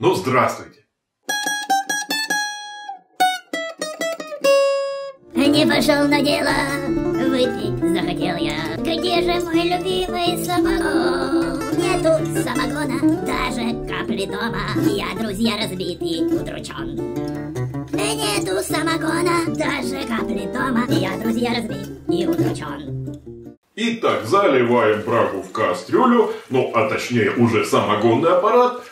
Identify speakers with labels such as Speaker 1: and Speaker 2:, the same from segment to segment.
Speaker 1: Ну, здравствуйте.
Speaker 2: Не пошел на дело, выпить захотел я. Где же мой любимый самогон? Нету самогона, даже капли дома. Я, друзья, разбит и удручен. Нету самогона, даже капли дома. Я, друзья, разбит и удручен.
Speaker 1: Итак, заливаем брагу в кастрюлю, ну, а точнее уже самогонный аппарат.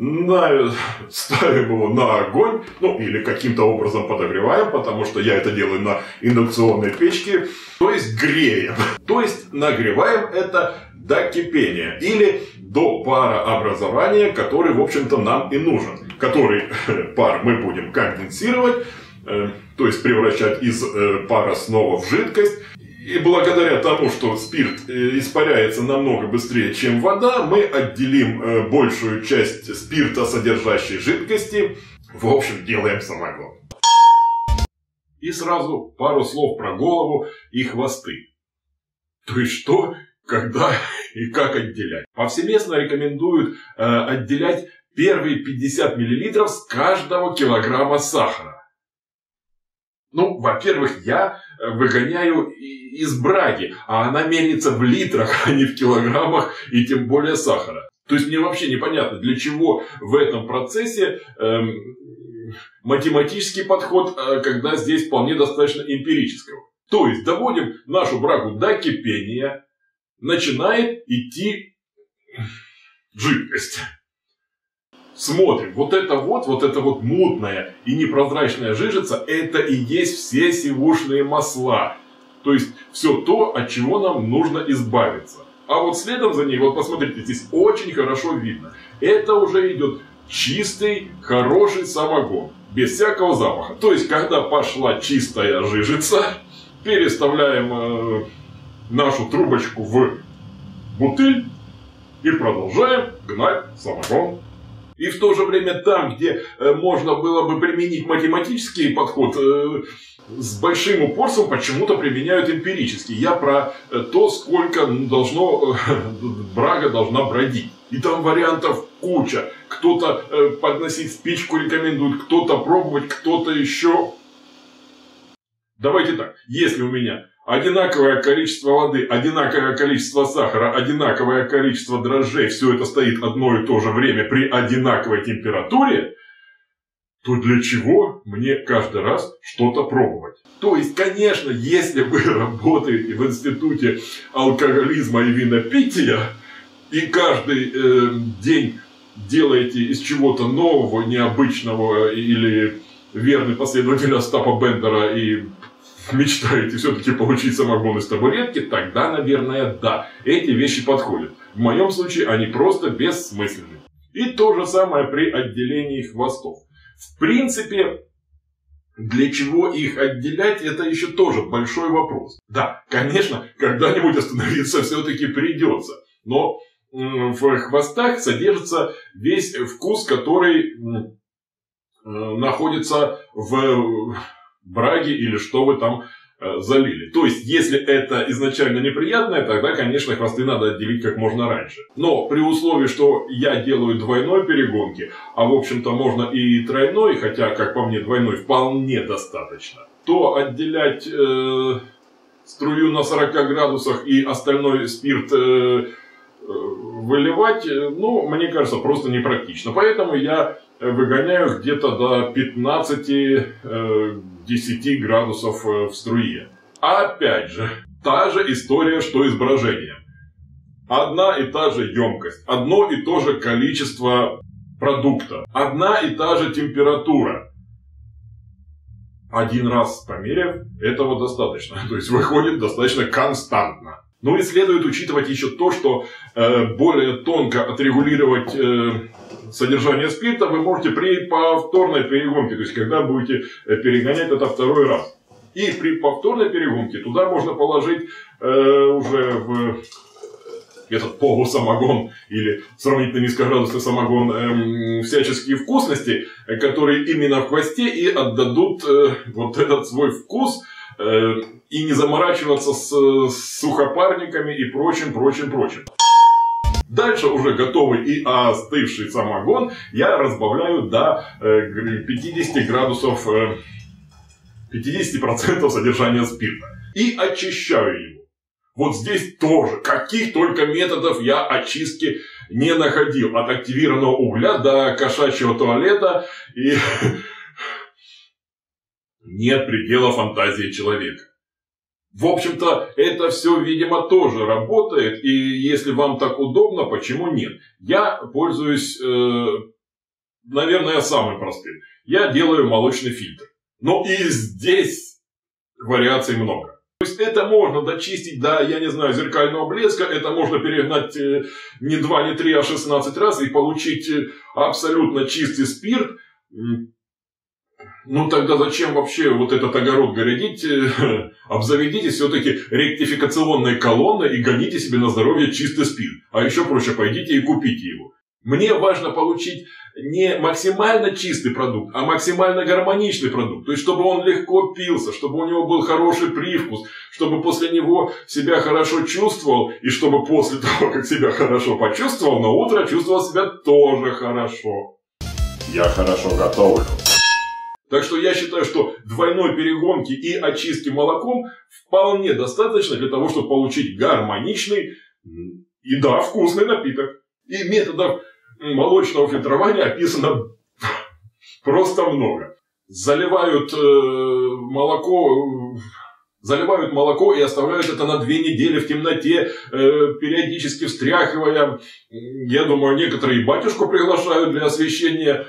Speaker 1: Ставим его на огонь, ну или каким-то образом подогреваем, потому что я это делаю на индукционной печке, то есть греем. То есть нагреваем это до кипения или до парообразования, который, в общем-то, нам и нужен. Который пар мы будем конденсировать, то есть превращать из пара снова в жидкость. И благодаря тому, что спирт испаряется намного быстрее, чем вода, мы отделим большую часть спирта, содержащей жидкости. В общем, делаем самогон. И сразу пару слов про голову и хвосты. То есть что, когда и как отделять. Повсеместно рекомендуют отделять первые 50 мл с каждого килограмма сахара. Ну, во-первых, я выгоняю из браги, а она меряется в литрах, а не в килограммах, и тем более сахара. То есть мне вообще непонятно, для чего в этом процессе математический подход, когда здесь вполне достаточно эмпирического. То есть доводим нашу брагу до кипения, начинает идти жидкость. Смотрим, вот эта вот мутная и непрозрачная жижица, это и есть все сивушные масла. То есть все то, от чего нам нужно избавиться. А вот следом за ней, вот посмотрите, здесь очень хорошо видно. Это уже идет чистый, хороший самогон, без всякого запаха. То есть, когда пошла чистая жижица, переставляем нашу трубочку в бутыль и продолжаем гнать самогон. И в то же время там, где можно было бы применить математический подход, с большим упорством почему-то применяют эмпирический. Я про то, сколько брага должна бродить. И там вариантов куча. Кто-то подносить спичку рекомендует, кто-то пробовать, кто-то еще. Давайте так, если у меня одинаковое количество воды, одинаковое количество сахара, одинаковое количество дрожжей, все это стоит одно и то же время при одинаковой температуре, то для чего мне каждый раз что-то пробовать? То есть, конечно, если вы работаете в институте алкоголизма и винопития, и каждый день делаете из чего-то нового, необычного, или верный последователь Остапа Бендера и мечтаете все-таки получить самогон из табуретки, тогда, наверное, да, эти вещи подходят. В моем случае они просто бессмысленны. И то же самое при отделении хвостов. В принципе, для чего их отделять, это еще тоже большой вопрос. Да, конечно, когда-нибудь остановиться все-таки придется. Но в хвостах содержится весь вкус, который находится в браги или что вы там залили. То есть, если это изначально неприятное, тогда, конечно, хвосты надо отделить как можно раньше. Но при условии, что я делаю двойной перегонки, а в общем-то можно и тройной, хотя, как по мне, двойной вполне достаточно, то отделять струю на 40 градусах и остальной спирт выливать, ну, мне кажется, просто непрактично. Поэтому я выгоняю где-то до 15-10 градусов в струе. Опять же, та же история, что и с брожением. Одна и та же емкость, одно и то же количество продукта, одна и та же температура. Один раз померяв, этого достаточно. То есть выходит достаточно константно. Ну и следует учитывать еще то, что более тонко отрегулировать содержание спирта вы можете при повторной перегонке. То есть когда будете перегонять это второй раз. И при повторной перегонке туда можно положить уже в этот полусамогон или сравнительно низкоградусный самогон всяческие вкусности, которые именно в хвосте и отдадут вот этот свой вкус. И не заморачиваться с сухопарниками и прочим. Дальше уже готовый и остывший самогон я разбавляю до 50 градусов, 50% содержания спирта. И очищаю его. Вот здесь тоже, каких только методов я очистки не находил. От активированного угля до кошачьего туалета. И нет предела фантазии человека. В общем-то, это все, видимо, тоже работает. И если вам так удобно, почему нет? Я пользуюсь, наверное, самым простым. Я делаю молочный фильтр. Но и здесь вариаций много. То есть это можно дочистить до, я не знаю, зеркального блеска. Это можно перегнать не 2, не 3, а 16 раз и получить абсолютно чистый спирт. Ну тогда зачем вообще вот этот огород городить? Обзаведите все-таки ректификационной колонной и гоните себе на здоровье чистый спирт. А еще проще, пойдите и купите его. Мне важно получить не максимально чистый продукт, а максимально гармоничный продукт. То есть, чтобы он легко пился, чтобы у него был хороший привкус, чтобы после него себя хорошо чувствовал, и чтобы после того, как себя хорошо почувствовал, на утро чувствовал себя тоже хорошо.
Speaker 3: Я хорошо готовлю.
Speaker 1: Так что я считаю, что двойной перегонки и очистки молоком вполне достаточно для того, чтобы получить гармоничный и, да, вкусный напиток. И методов молочного фильтрования описано просто много. Заливают молоко и оставляют это на 2 недели в темноте, периодически встряхивая. Я думаю, некоторые батюшку приглашают для освещения.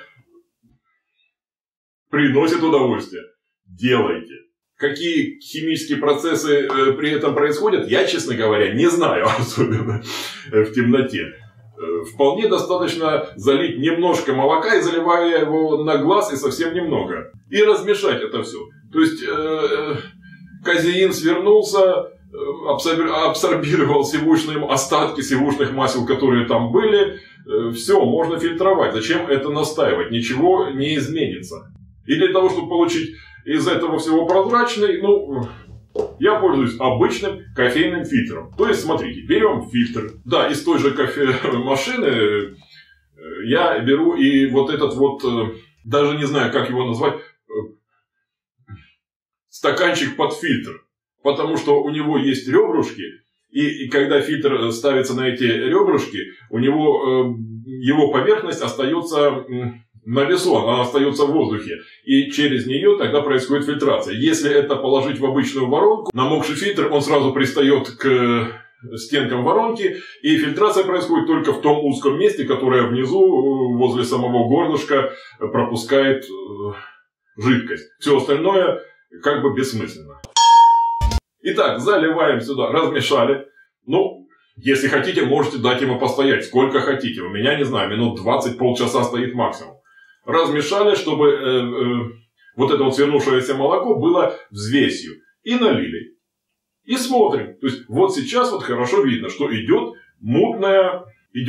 Speaker 1: Приносит удовольствие. Делайте. Какие химические процессы при этом происходят, я, честно говоря, не знаю, особенно в темноте. Вполне достаточно залить немножко молока и заливая его на глаз и совсем немного. И размешать это все. То есть казеин свернулся, абсорбировал остатки сивушных масел, которые там были. Все, можно фильтровать. Зачем это настаивать? Ничего не изменится. И для того, чтобы получить из этого всего прозрачный, я пользуюсь обычным кофейным фильтром. То есть, смотрите, берем фильтр. Да, из той же кофемашины я беру и вот этот вот, даже не знаю, как его назвать, стаканчик под фильтр. Потому что у него есть ребрышки, и когда фильтр ставится на эти ребрышки, у него его поверхность остается на весу, она остается в воздухе. И через нее тогда происходит фильтрация. Если это положить в обычную воронку, намокший фильтр, он сразу пристает к стенкам воронки, и фильтрация происходит только в том узком месте, которое внизу, возле самого горлышка, пропускает жидкость. Все остальное как бы бессмысленно. Итак, заливаем сюда, размешали. Если хотите, можете дать ему постоять, сколько хотите. У меня, не знаю, минут 20, полчаса стоит максимум. Размешали, чтобы вот это вот свернувшееся молоко было взвесью. И налили. И смотрим. То есть, вот сейчас вот хорошо видно, что идет мутная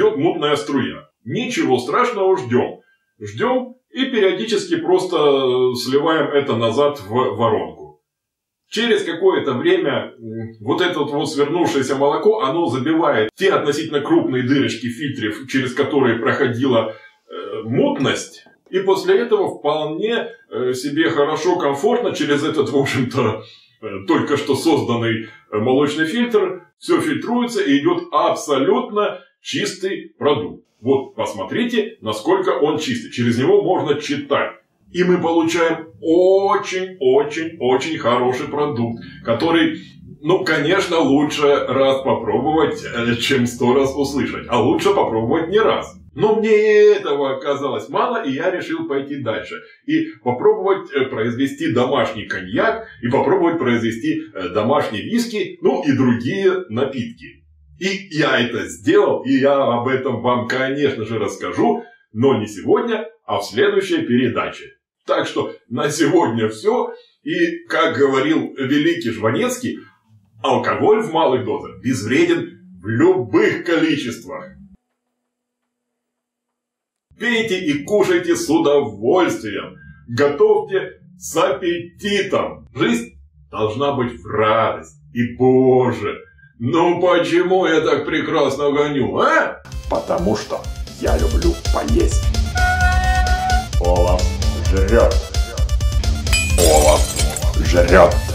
Speaker 1: струя. Ничего страшного, ждем. Ждем и периодически просто сливаем это назад в воронку. Через какое-то время вот это вот свернувшееся молоко, оно забивает те относительно крупные дырочки в фильтре, через которые проходила мутность. И после этого вполне себе хорошо, комфортно через этот, в общем-то, только что созданный молочный фильтр все фильтруется и идет абсолютно чистый продукт. Вот посмотрите, насколько он чистый. Через него можно читать. И мы получаем очень-очень-очень хороший продукт, который, конечно, лучше раз попробовать, чем 100 раз услышать. А лучше попробовать не раз. Но мне этого оказалось мало, и я решил пойти дальше. И попробовать произвести домашний коньяк, и попробовать произвести домашний виски, и другие напитки. И я это сделал, и я об этом вам, конечно же, расскажу, но не сегодня, а в следующей передаче. Так что на сегодня все. И, как говорил великий Жванецкий, алкоголь в малых дозах безвреден в любых количествах. Пейте и кушайте с удовольствием. Готовьте с аппетитом. Жизнь должна быть в радость. И, Боже, почему я так прекрасно гоню, а?
Speaker 3: Потому что я люблю поесть. Олаф жрет. Олаф жрет.